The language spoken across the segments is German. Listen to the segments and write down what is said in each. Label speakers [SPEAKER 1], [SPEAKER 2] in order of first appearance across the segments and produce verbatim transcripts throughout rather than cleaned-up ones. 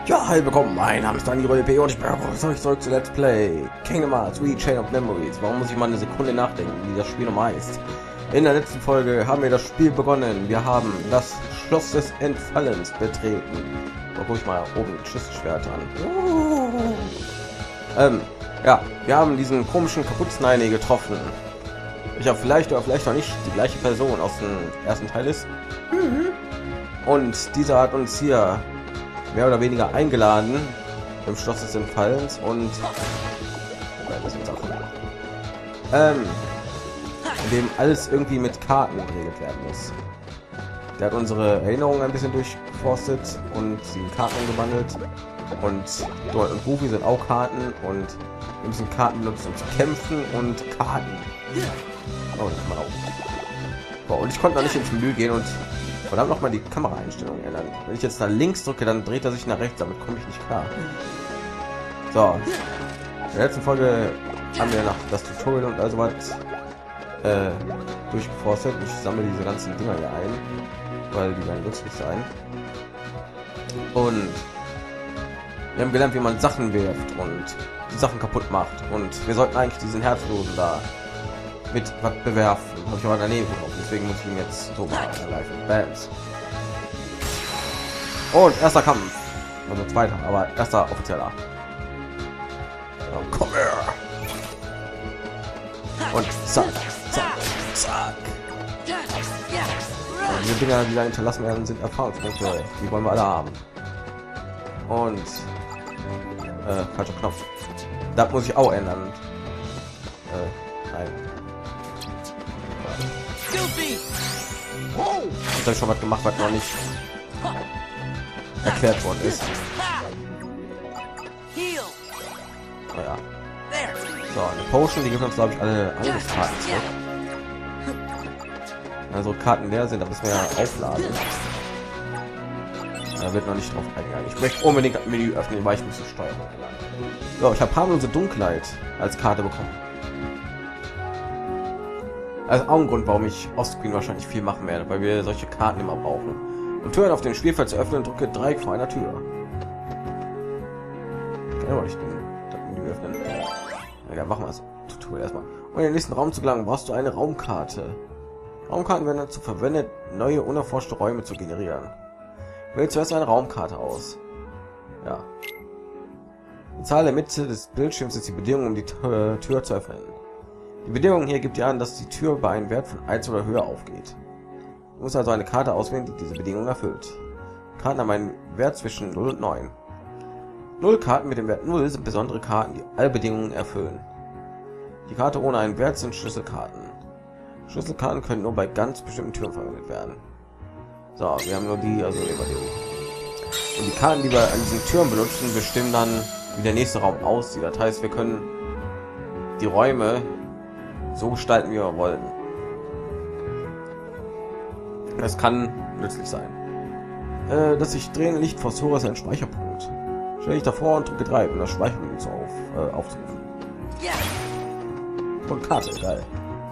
[SPEAKER 1] Ja, hi, willkommen. Mein Name ist Daniel P. und ich begrüße euch zurück zu Let's Play Kingdom Hearts Re Chain of Memories. Warum muss ich mal eine Sekunde nachdenken, wie das Spiel nochmal heißt? In der letzten Folge haben wir das Spiel begonnen. Wir haben das Schloss des Entfallens betreten. Da gucke ich mal oben Schlüsselschwert an. Uh. Ähm, ja, wir haben diesen komischen Kaputzneine getroffen. Ich habe vielleicht oder vielleicht auch nicht die gleiche Person aus dem ersten Teil ist. Mhm. Und dieser hat uns hier mehr oder weniger eingeladen im Schloss des Entfallens und ähm, in dem alles irgendwie mit Karten geregelt werden muss. Der hat unsere Erinnerungen ein bisschen durchforstet und sie in Karten gewandelt und dort und Goofy sind auch Karten und wir müssen Karten benutzen, um zu kämpfen und Karten. Oh, das kann man auch. Boah, und ich konnte noch nicht ins Menü gehen und verdammt noch mal die Kameraeinstellungen ändern. Wenn ich jetzt nach links drücke, dann dreht er sich nach rechts, damit komme ich nicht klar. So, in der letzten Folge haben wir nach das Tutorial und also was äh, durchgeforstet. Ich sammle diese ganzen Dinger hier ein, weil die werden nützlich sein. Und wir haben gelernt, wie man Sachen wirft und die Sachen kaputt macht. Und wir sollten eigentlich diesen Herzlosen da mit was bewerfen. Habe ich aber daneben gekommen, deswegen muss ich ihn jetzt so machen. Bams. Und erster Kampf. Also zweiter, aber erster offizieller. Ja, komm her. Und zack, zack, zack. Ja, diese Dinger, die da hinterlassen werden, sind Erfahrungspunkte. Die wollen wir alle haben. Und äh, falscher Knopf. Das muss ich auch ändern. Äh, nein. Ich habe schon was gemacht, was noch nicht erklärt worden ist. Ja. So, eine Potion, die gibt uns glaube ich alle Angriffskarten zurück. Also Karten leer sind, da müssen wir ja aufladen. Da wird noch nicht drauf eingegangen. Ich möchte unbedingt das Menü öffnen, weil ich muss die Steuerung ändern. So, ich habe harmlose Dunkelheit als Karte bekommen. Also auch ein Grund, warum ich Offscreen wahrscheinlich viel machen werde, weil wir solche Karten immer brauchen. Und Türen auf dem Spielfeld zu öffnen, drücke Dreieck vor einer Tür. Ich kann aber nicht das Menü öffnen. Ja, machen wir das Tutorial erstmal. Um in den nächsten Raum zu gelangen, brauchst du eine Raumkarte. Raumkarten werden dazu verwendet, neue unerforschte Räume zu generieren. Wähle zuerst eine Raumkarte aus. Ja. Die Zahl der Mitte des Bildschirms ist die Bedingung, um die Tür zu öffnen. Die Bedingung hier gibt ja an, dass die Tür bei einem Wert von eins oder höher aufgeht. Du musst also eine Karte auswählen, die diese Bedingung erfüllt. Karten haben einen Wert zwischen null und neun. null Karten mit dem Wert null sind besondere Karten, die alle Bedingungen erfüllen. Die Karte ohne einen Wert sind Schlüsselkarten. Schlüsselkarten können nur bei ganz bestimmten Türen verwendet werden. So, wir haben nur die, also über die. Und die Karten, die wir an diesen Türen benutzen, bestimmen dann, wie der nächste Raum aussieht. Das heißt, wir können die Räume so gestalten, wie wir wollen. Das kann nützlich sein. Äh, das sich drehende Licht vor Sora ist ein Speicherpunkt. Stell dich davor und drücke drei, um das Speichermenü zu auf, äh, aufzurufen. Und Karte, geil.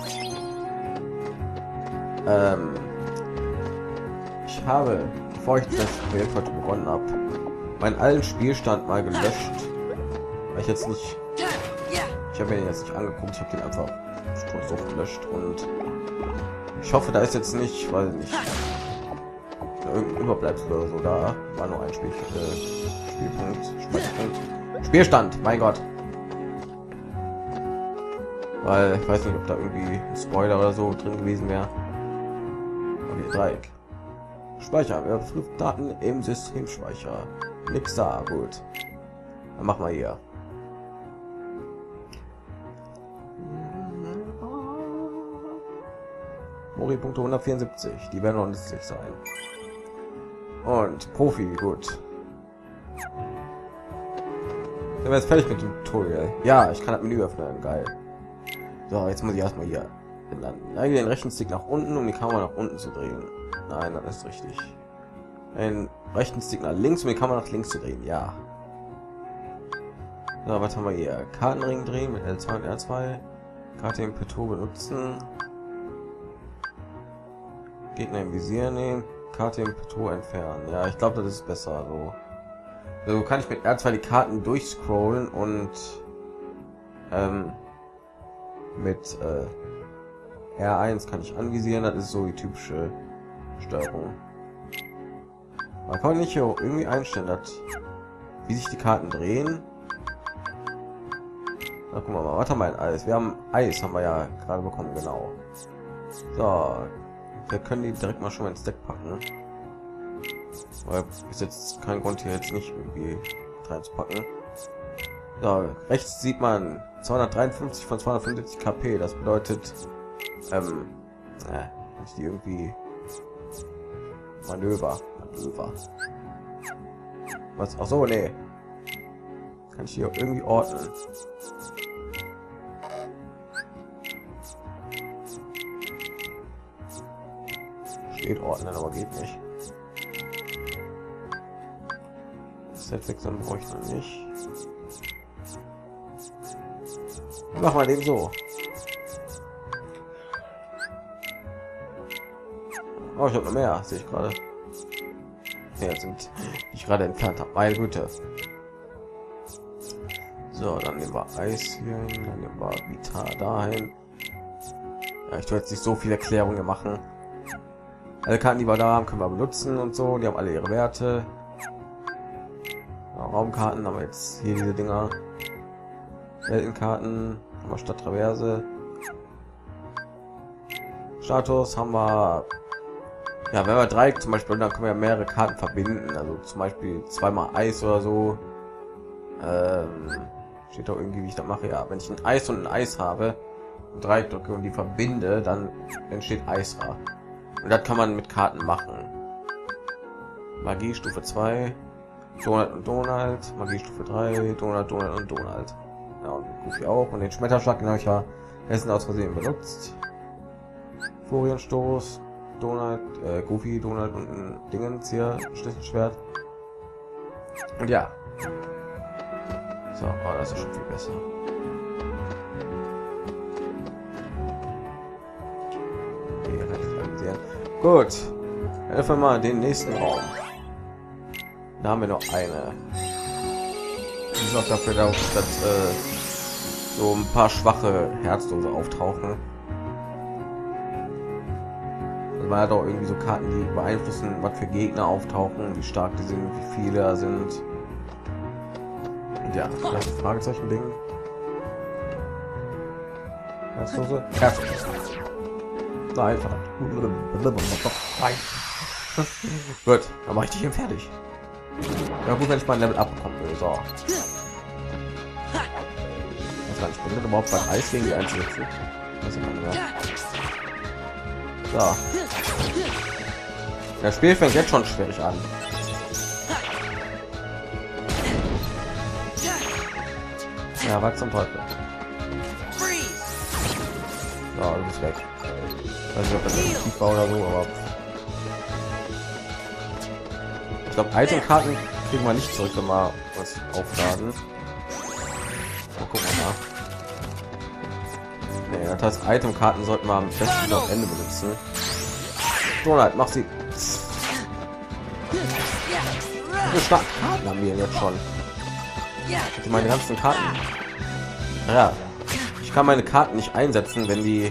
[SPEAKER 1] Ähm, ich habe, bevor ich das Projekt heute begonnen habe, meinen alten Spielstand mal gelöscht, weil ich jetzt nicht, ich habe mir den jetzt nicht angeguckt, ich habe den einfach so gelöscht und ich hoffe, da ist jetzt nicht, weil nicht irgendein Überbleibsel oder so, da war nur ein Spiel, äh, Spielpunkt, Speicherpunkt, Spielstand, mein Gott. Weil ich weiß nicht, ob da irgendwie ein Spoiler oder so drin gewesen wäre. Okay, Dreieck. Speicher, wir haben Daten im Systemspeicher. Nix da, gut. Dann machen wir hier. Mori-Punkte hundertvierundsiebzig, die werden noch nützlich sein. Und Profi, gut. Sind wir jetzt fertig mit dem Tutorial? Ja, ich kann das Menü öffnen, geil. So, jetzt muss ich erstmal hier landen. Neige den rechten Stick nach unten, um die Kamera nach unten zu drehen. Nein, das ist richtig. Den rechten Stick nach links, um die Kamera nach links zu drehen. Ja. So, was haben wir hier? Kartenring drehen mit L zwei und R zwei. Karte im Plateau benutzen. Gegner im Visier nehmen. Karte im Plateau entfernen. Ja, ich glaube, das ist besser so. So kann ich mit R zwei die Karten durchscrollen und ähm, mit äh, R eins kann ich anvisieren. Das ist so die typische Steuerung. Man kann nicht hier irgendwie einstellen, dass, wie sich die Karten drehen. Na, guck mal, was haben wir ein Eis? Wir haben Eis, haben wir ja gerade bekommen, genau. So, wir können die direkt mal schon mal ins Deck packen. Weil ist jetzt kein Grund hier jetzt nicht irgendwie reinzupacken. So, rechts sieht man zweihundertdreiundfünfzig von zweihundertfünfundsiebzig K P. Das bedeutet, ähm, äh, ich die irgendwie Manöver, Manöver. Was? Ach so, nee. Kann ich hier irgendwie ordnen? Steht ordnen, aber geht nicht. Set wechseln brauche ich noch nicht. Mach mal den so. Oh, ich habe noch mehr, sehe ich gerade. Ja, sind ich gerade entfernt habe. Meine Güte. So, dann nehmen wir Eis hier hin, dann nehmen wir Vita dahin. Ja, ich tue jetzt nicht so viele Erklärungen machen. Alle Karten, die wir da haben, können wir benutzen und so. Die haben alle ihre Werte. Ja, Raumkarten haben wir jetzt hier diese Dinger. Weltenkarten haben wir statt Traverse. Status haben wir. Ja, wenn wir drei zum Beispiel, dann können wir mehrere Karten verbinden. Also zum Beispiel zweimal Eis oder so. Ähm, steht doch irgendwie, wie ich das mache. Ja, wenn ich ein Eis und ein Eis habe und drei drücke und die verbinde, dann entsteht Eisra. Und das kann man mit Karten machen. Magie Stufe zwei, Donald und Donald, Magie Stufe drei, Donald, Donald und Donald. Ja, und Goofy auch. Und den Schmetterschlag, den habe ich ja Essen aus Versehen benutzt. Furienstoß, Donald, äh, Goofy, Donald und ein Dingens hier, Schlüsselschwert. Und ja. So, oh, das ist schon viel besser. Gut, öffnen wir mal den nächsten Raum. Da haben wir noch eine. Die ist auch dafür da, dass äh, so ein paar schwache Herzdose auftauchen. Also man hat auch irgendwie so Karten, die beeinflussen, was für Gegner auftauchen, wie stark die sind, wie viele da sind. Und ja, das Fragezeichen Ding. Herzdose. Herzdose. Nein, verdammt. Nein. Gut, dann mache ich dich hier fertig. Ja gut, wenn ich mein Level abbekommen will. So. Was gar nicht bin überhaupt beim Eis gegen die einzusetzen. So. Das Spiel fängt jetzt schon schwierig an. Ja, was zum Teufel. So, du bist weg. Ich weiß nicht, ob das effektiv war oder so, aber ich glaube, Itemkarten kriegen wir nicht zurück, wenn wir was aufladen. Mal gucken wir mal. Nee, das heißt, Itemkarten sollten wir am besten am Ende benutzen. Donald, mach sie. Wie stark Karten haben wir jetzt schon? Ich meine ganzen Karten. Ja, ich kann meine Karten nicht einsetzen, wenn die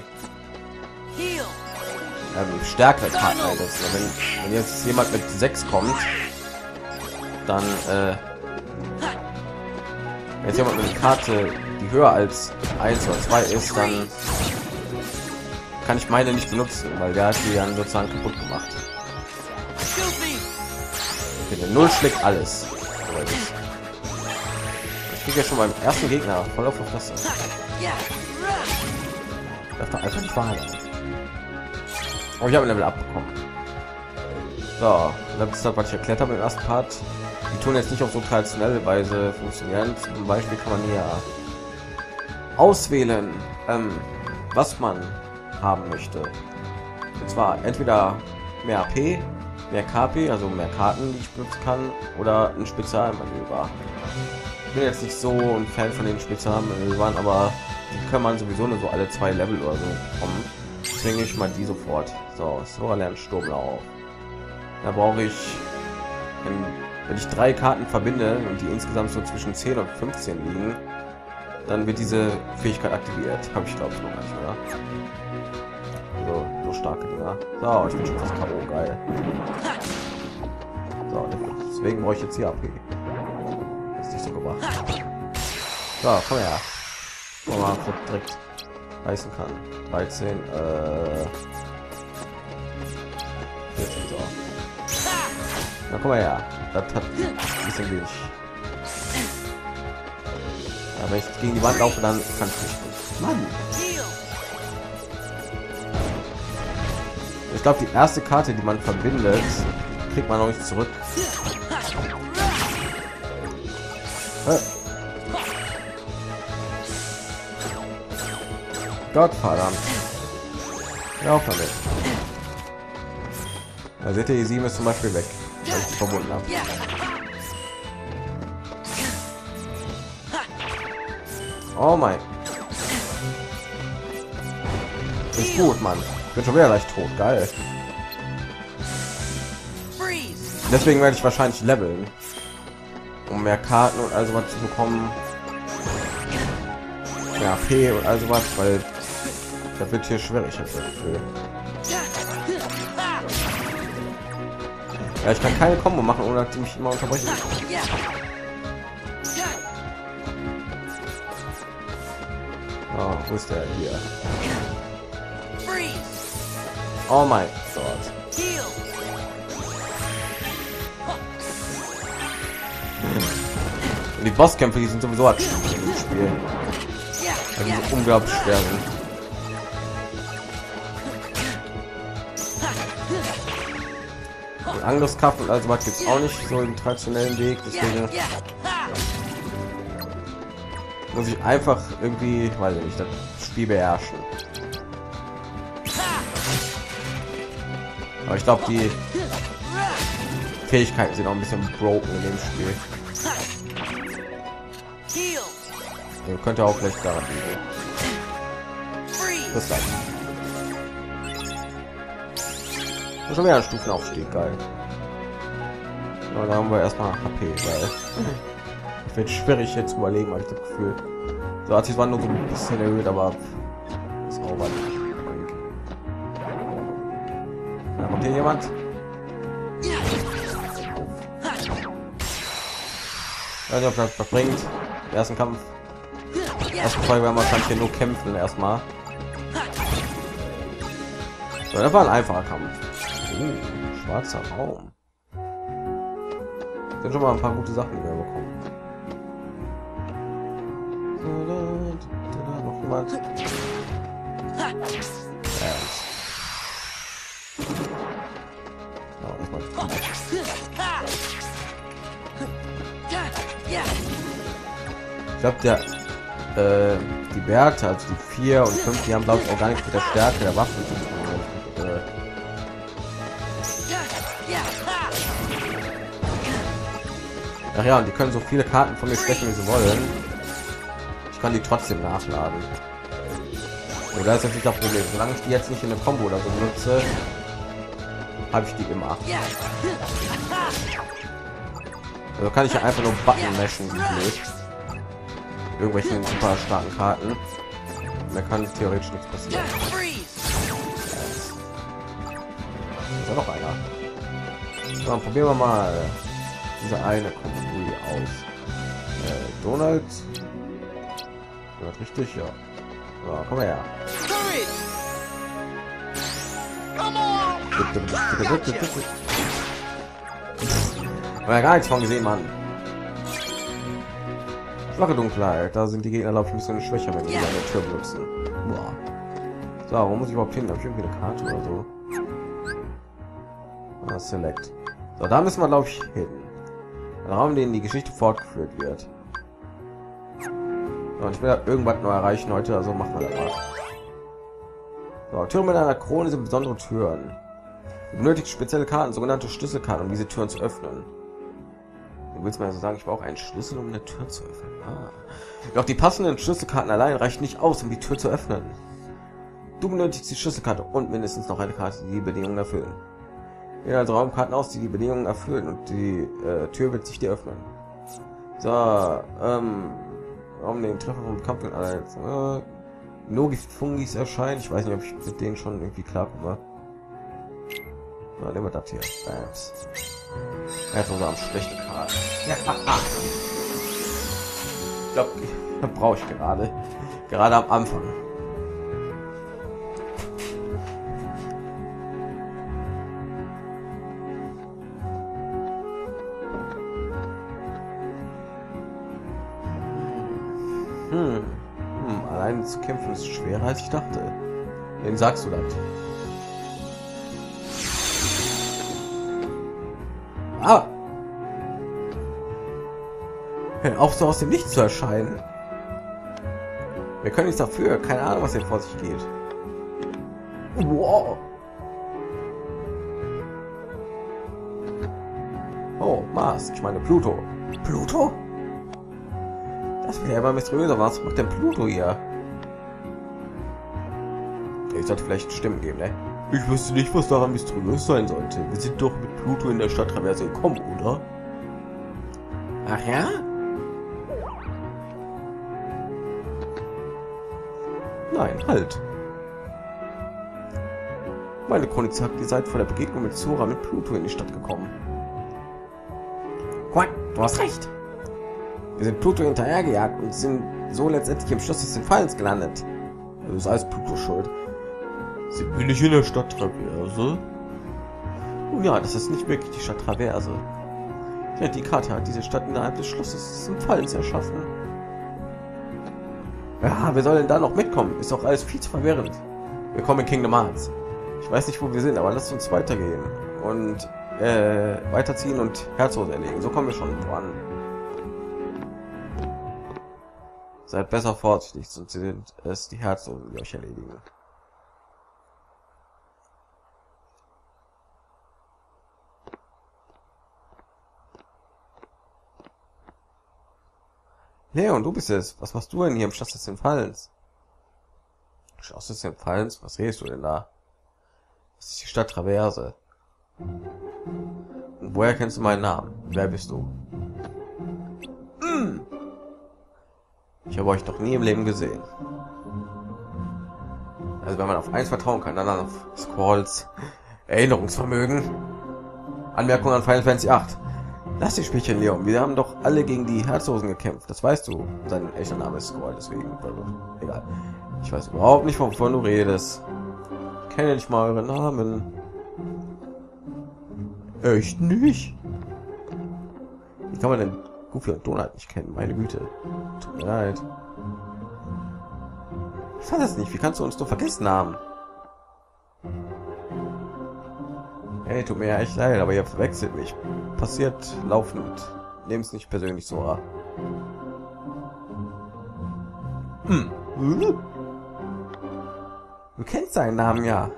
[SPEAKER 1] ähm, stärkere Karten einsetzen. Wenn, wenn jetzt jemand mit sechs kommt, dann äh, wenn jetzt jemand mit einer Karte, die höher als eins oder zwei ist, dann kann ich meine nicht benutzen, weil der hat die dann sozusagen kaputt gemacht. Okay, der Null schlägt alles. Ich kriege ja schon beim ersten Gegner voll auf die Fresse. Das doch einfach nicht wahr. Oh, ich habe ein Level abbekommen. So, das ist das, was ich erklärt habe im ersten Part. Die tun jetzt nicht auf so traditionelle Weise funktionieren. Zum Beispiel kann man hier auswählen, ähm, was man haben möchte. Und zwar entweder mehr A P, mehr K P, also mehr Karten, die ich benutzen kann, oder ein Spezialmanöver. Ich bin jetzt nicht so ein Fan von den Spezialmanövern, aber die kann man sowieso nur so alle zwei Level oder so kommen. Deswegen ich mal die sofort. So, so lernt Sturmlauf. Da brauche ich ein Wenn ich drei Karten verbinde und die insgesamt so zwischen zehn und fünfzehn liegen, dann wird diese Fähigkeit aktiviert. Habe ich glaube ich noch nicht, oder? So, so starke Dinger. So, ich bin schon fast K O, geil. So, deswegen brauche ich jetzt hier A P. Das ist nicht so gebracht. So, komm her. Guck mal, ob ich direkt reißen kann. dreizehn, äh... vierzehn, so. Na, komm mal her. Das hat ein bisschen wenig. Ja, wenn ich gegen die Wand laufe, dann kann ich nicht. Mann! Ich glaube, die erste Karte, die man verbindet, kriegt man noch nicht zurück. Äh. Gott verdammt. Ja, auch damit. Da seht ihr, die sieben ist zum Beispiel weg, weil ich die verbunden habe. Oh mein. Ist gut, Mann. Ich bin schon wieder leicht tot. Geil. Deswegen werde ich wahrscheinlich leveln, um mehr Karten und also was zu bekommen. Ja, P und also was, weil das wird hier schwierig. Ich habe das Gefühl. Ja, ich kann keine Kombo machen, ohne dass die mich immer unterbrechen. Oh, wo ist der hier? Oh mein Gott. Und die Bosskämpfe, die sind sowieso halt im Spiel. Also so unglaublich schwer sind. Und Angriffskraft und also was gibt's auch nicht so im traditionellen Weg, deswegen muss ich einfach irgendwie, weiß ich nicht, das Spiel beherrschen. Aber ich glaube, die Fähigkeiten sind auch ein bisschen broken in dem Spiel. Ihr könnt ja auch gleich daran liegen. Das gleich. Das ist schon wieder ein Stufenaufstieg, geil. Ja, da haben wir erstmal H P, weil es wird schwierig jetzt zu überlegen, weil ich das Gefühl. So hat sich zwar nur so ein bisschen erhöht, aber ist auch was. Da kommt hier jemand. Ich weiß nicht, ob das was bringt. Im ersten Kampf. Erste Folge werden wir wahrscheinlich hier nur kämpfen erstmal. So, das war ein einfacher Kampf. Uh, schwarzer Raum. Sind schon mal ein paar gute Sachen, die wir bekommen. Noch jemand. Ich glaube, der äh, die Werte, also die vier und fünf, die haben glaube ich auch gar nicht mit der Stärke der Waffen zu tun. Ach ja, und die können so viele Karten von mir stechen, wie sie wollen. Ich kann die trotzdem nachladen. Und da ist natürlich das Problem. Solange ich die jetzt nicht in eine Combo oder so benutze, habe ich die immer. Also kann ich ja einfach nur Button mashen, wie blöd. Irgendwelchen super starken Karten. Da kann theoretisch nichts passieren. Ist ja noch einer. So, dann probieren wir mal diese eine Kombi aus. Äh, Donald. Ja, richtig, ja. So, komm her. War ja gar nichts von gesehen, Mann. Schwache Dunkelheit, da sind die Gegner glaube ich ein bisschen schwächer, wenn sie eine Tür benutzen. Boah. So, wo muss ich überhaupt hin? Habe ich irgendwie eine Karte oder so? Ah, Select. So, da müssen wir glaube ich hin. Ein Raum, in dem die Geschichte fortgeführt wird. So, und ich will irgendwas noch erreichen heute, also machen wir das mal. So, Türen mit einer Krone sind besondere Türen. Du benötigst spezielle Karten, sogenannte Schlüsselkarten, um diese Türen zu öffnen. Du willst mir also sagen, ich brauche einen Schlüssel, um eine Tür zu öffnen. Ah. Doch die passenden Schlüsselkarten allein reichen nicht aus, um die Tür zu öffnen. Du benötigst die Schlüsselkarte und mindestens noch eine Karte, die die Bedingungen erfüllen. Ja, also Raumkarten aus, die die Bedingungen erfüllen und die äh, Tür wird sich dir öffnen. So, ähm, um den Treffer vom Kampf mit Allianz. Äh, Nogift-Fungis erscheinen. Ich weiß nicht, ob ich mit denen schon irgendwie klarkomme. Na, nehmen wir das hier. Bams. Er hat sogar schlechte Karten. Ich glaube, das brauche ich gerade. Gerade am Anfang. Hm. Hm. Allein zu kämpfen ist schwerer als ich dachte. Wen sagst du das? Ah! Hör auf, so aus dem Nichts zu erscheinen. Wir können nichts dafür. Keine Ahnung, was hier vor sich geht. Wow! Oh, Mars. Ich meine Pluto. Pluto? Das wäre ja immer mysteriöser. Was macht denn Pluto hier? Ich sollte vielleicht Stimmen geben, ne? Ich wüsste nicht, was daran mysteriös sein sollte. Wir sind doch mit Pluto in der Stadttraverse gekommen, oder? Ach ja? Nein, halt. Meine Chronik sagt, ihr seid vor der Begegnung mit Sora mit Pluto in die Stadt gekommen. What? Du hast recht. Wir sind Pluto hinterhergejagt und sind so letztendlich im Schloss des Fallens gelandet. Das ist alles Pluto schuld. Sind wir nicht in der Stadttraverse? Nun ja, das ist nicht wirklich die Stadttraverse. Ja, die Karte hat diese Stadt innerhalb des Schlosses des Fallens erschaffen. Ja, wir sollen da noch mitkommen. Ist doch alles viel zu verwirrend. Wir kommen in Kingdom Hearts. Ich weiß nicht, wo wir sind, aber lasst uns weitergehen und äh, weiterziehen und Herzog erlegen. So kommen wir schon voran. Seid besser vorsichtig, sonst sind es die Herzogen, die euch erledigen. Leon, du bist es. Was machst du denn hier im Schloss des Fallens? Schloss des Fallens? Was redest du denn da? Das ist die Stadt Traverse. Und woher kennst du meinen Namen? Wer bist du? Mm. Ich habe euch doch nie im Leben gesehen. Also wenn man auf eins vertrauen kann, dann auf Squalls Erinnerungsvermögen. Anmerkung an Final Fantasy acht. Lass die Spielchen, Leon. Wir haben doch alle gegen die Herzogen gekämpft. Das weißt du. Sein echter Name ist Squall, deswegen. Egal. Ich weiß überhaupt nicht, wovon du redest. Ich kenne nicht mal eure Namen. Echt nicht? Wie kann man denn Goofy und Donald nicht kennen? Meine Güte. Tut mir leid. Ich weiß es nicht. Wie kannst du uns nur vergessen haben? Hey, tut mir ja echt leid, aber ihr verwechselt mich. Passiert laufend. Nehmt es nicht persönlich, Sora. Hm. Du kennst seinen Namen, ja.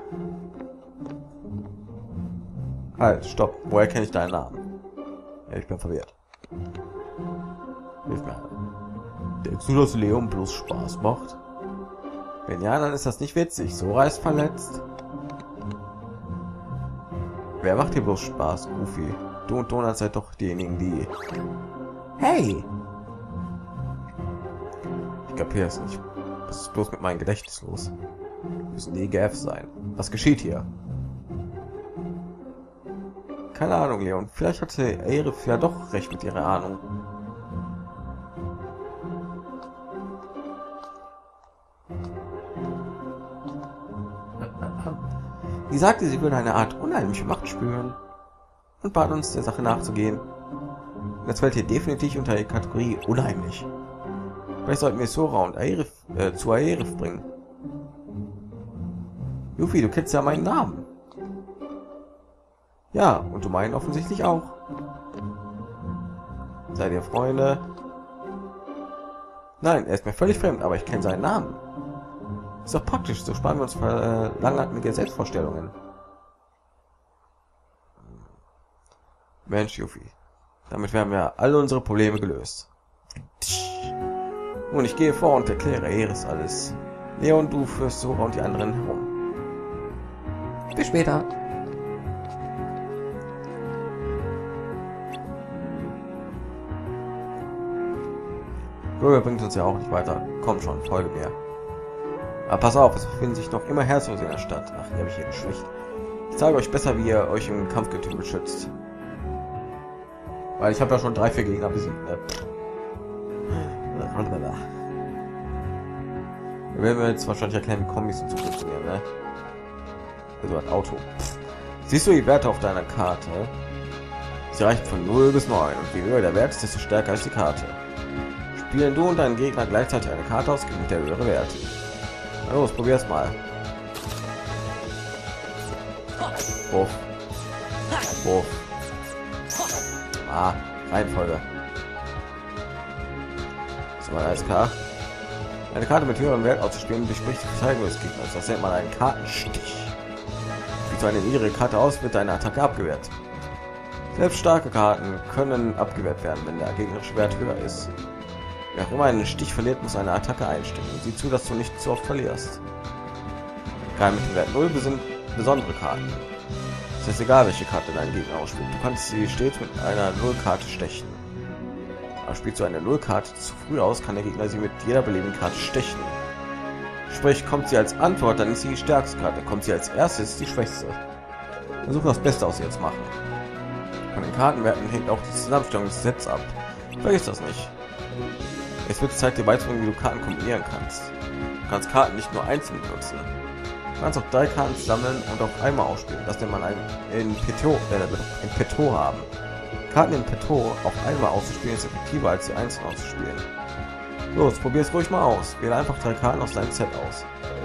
[SPEAKER 1] Halt, stopp. Woher kenne ich deinen Namen? Ja, ich bin verwirrt. Hilf mir. Denkst du, dass Leon bloß Spaß macht? Wenn ja, dann ist das nicht witzig. Sora ist verletzt. Wer macht hier bloß Spaß, Goofy? Du und Donald seid doch diejenigen, die... Hey! Ich kapiere es nicht. Was ist bloß mit meinem Gedächtnis los? Müssen die G F sein. Was geschieht hier? Keine Ahnung, Leon. Vielleicht hatte Aerith ja doch recht mit ihrer Ahnung. Sie sagte, sie würde eine Art unheimliche Macht spüren und bat uns, der Sache nachzugehen. Das fällt hier definitiv unter die Kategorie unheimlich. Vielleicht sollten wir Sora und Aerith äh, zu Aerith bringen. Yuffie, du kennst ja meinen Namen. Ja, und du meinen offensichtlich auch. Seid ihr Freunde? Nein, er ist mir völlig fremd, aber ich kenne seinen Namen. Ist doch praktisch, so sparen wir uns äh, langatmige Selbstvorstellungen. Mensch, Yuffie. Damit werden wir alle unsere Probleme gelöst. Und ich gehe vor und erkläre Aerith alles. Leon, du führst Sora und die anderen herum. Bis später. Gloria bringt uns ja auch nicht weiter. Komm schon, folge mir. Aber pass auf, es befinden sich noch immer Herzlose in der Stadt. Ach, die habe ich hier geschwächt. Ich zeige euch besser, wie ihr euch im Kampfgetümmel schützt. Weil ich habe ja schon drei, vier Gegner besiegt. Ne? Wir werden jetzt wahrscheinlich erklären, wie Kombis und so funktionieren. Ne? Also ein Auto. Siehst du die Werte auf deiner Karte? Sie reichen von null bis neun und je höher der Wert ist, desto stärker ist die Karte. Spielen du und dein Gegner gleichzeitig eine Karte aus, gewinnt der höhere Wert. Na los, probier's mal. Wurf. Wurf. Ah, Reihenfolge. So, alles klar. Eine Karte mit höherem Wert auszuspielen bespricht die Verteidigung des Gegners. Das nennt man einen Kartenstich. Wie so eine niedrige Karte aus, wird deine Attacke abgewehrt. Selbst starke Karten können abgewehrt werden, wenn der gegnerische Wert höher ist. Wer auch immer einen Stich verliert, muss eine Attacke einstellen. Sieh zu, dass du nicht zu oft verlierst. Gerade mit dem Wert null sind besondere Karten. Es ist egal, welche Karte dein Gegner ausspielt. Du kannst sie stets mit einer Null-Karte stechen. Aber spielst du eine Null-Karte zu früh aus, kann der Gegner sie mit jeder beliebigen Karte stechen. Sprich, kommt sie als Antwort, dann ist sie die stärkste Karte. Kommt sie als erstes, die schwächste. Versuch das Beste aus ihr zu machen. Von den Kartenwerten hängt auch die Zusammenstellung des Sets ab. Vergiss das nicht. Es wird Zeit, dir beizubringen, wie du Karten kombinieren kannst. Du kannst Karten nicht nur einzeln benutzen. Du kannst auch drei Karten sammeln und auf einmal ausspielen. Das nennt man ein in Petto, äh, in Petto haben. Karten in Petto auf einmal auszuspielen ist effektiver als sie einzeln auszuspielen. Los, probier es ruhig mal aus. Wähle einfach drei Karten aus deinem Set aus.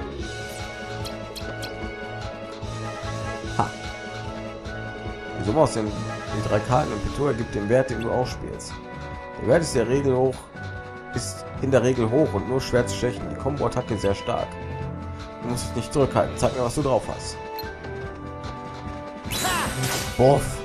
[SPEAKER 1] Ha. Die Summe aus den, den drei Karten in Petto ergibt den Wert, den du ausspielst. Der Wert ist der Regel hoch, ist in der Regel hoch und nur schwer zu stechen. Die Combo-Attacke sehr stark. Du musst dich nicht zurückhalten. Zeig mir, was du drauf hast. Boff.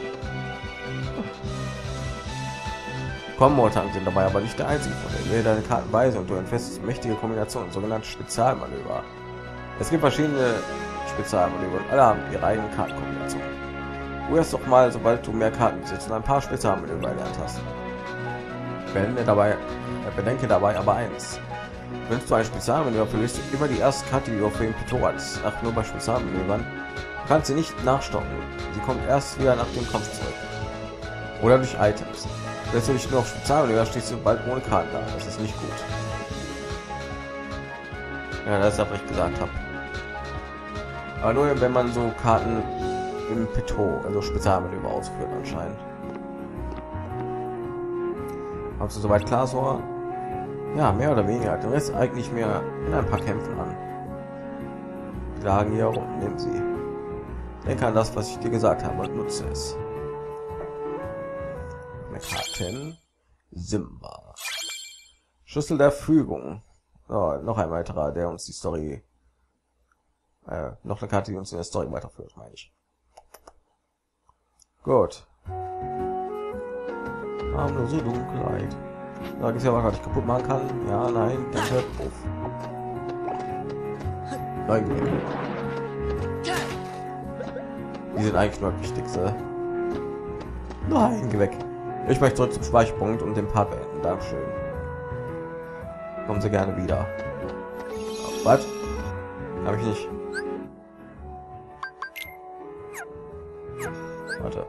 [SPEAKER 1] Combo-Attacken sind dabei aber nicht der einzige von denen. Wähle deine Karten weise und du entfesselst mächtige Kombinationen, sogenannte Spezialmanöver. Es gibt verschiedene Spezialmanöver und alle haben ihre eigenen Kartenkombinationen. Probier es doch mal, sobald du mehr Karten besitzt und ein paar Spezialmanöver erlernt hast. Bedenke dabei, bedenke dabei aber eins. Wenn du ein Spezialmanöver verlierst du immer die erste Karte, die du auf dem Petto hast. Ach, nur bei Spezialmanövern. Du kannst sie nicht nachstocken. Sie kommt erst wieder nach dem Kampf zurück. Oder durch Items. Wenn du dich nur auf Spezialmanöver stehst du bald ohne Karten da. Das ist nicht gut. Ja, das ist was ich gesagt habe. Aber nur wenn man so Karten im Petto, also Spezialmanöver ausführt anscheinend. Hast du soweit klar, so? Ja, mehr oder weniger. Den Rest eigentlich mehr in ein paar Kämpfen an. Die lagen hier rum, nehmen sie. Denke an das, was ich dir gesagt habe und nutze es. Karten. Simba. Schlüssel der Fügung. Oh, noch ein weiterer, der uns die Story... Äh, noch eine Karte, die uns in der Story weiterführt, meine ich. Gut. Harmlose Dunkelheit. Da ist ja was, was ich kaputt machen kann. Ja, nein, danke. Uff. Nein. Die sind eigentlich nur das Wichtigste. Nein, geh weg. Ich möchte zurück zum Speicherpunkt und den Part beenden. Dankeschön. Kommen Sie gerne wieder. Oh, was? Habe ich nicht. Warte.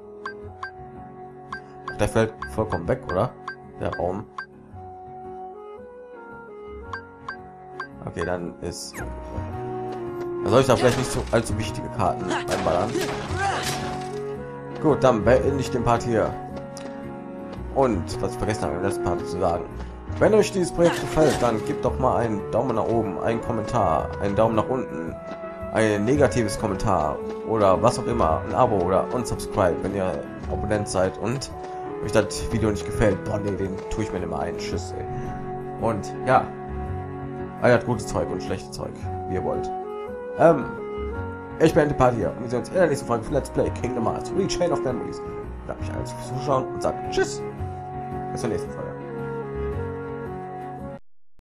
[SPEAKER 1] Der fällt vollkommen weg, oder? Der Raum. Okay, dann ist... Da soll ich da vielleicht nicht so allzu wichtige Karten einballern. Gut, dann beende ich den Part hier. Und was ich vergessen habe im letzten Part zu sagen: Wenn euch dieses Projekt gefällt, dann gebt doch mal einen Daumen nach oben, einen Kommentar, einen Daumen nach unten, ein negatives Kommentar oder was auch immer, ein Abo oder unsubscribe, wenn ihr Abonnent seid und euch das Video nicht gefällt. Boah, nee, den tue ich mir immer einen Schiss. Ey. Und ja, er hat gutes Zeug und schlechtes Zeug, wie ihr wollt. Ähm, ich beende die Part hier und wir sehen uns in der nächsten Folge von Let's Play Kingdom Hearts Re: Chain of Memories. Ich darf mich alles fürs Zuschauen und sagt Tschüss. Bis zur nächsten Folge.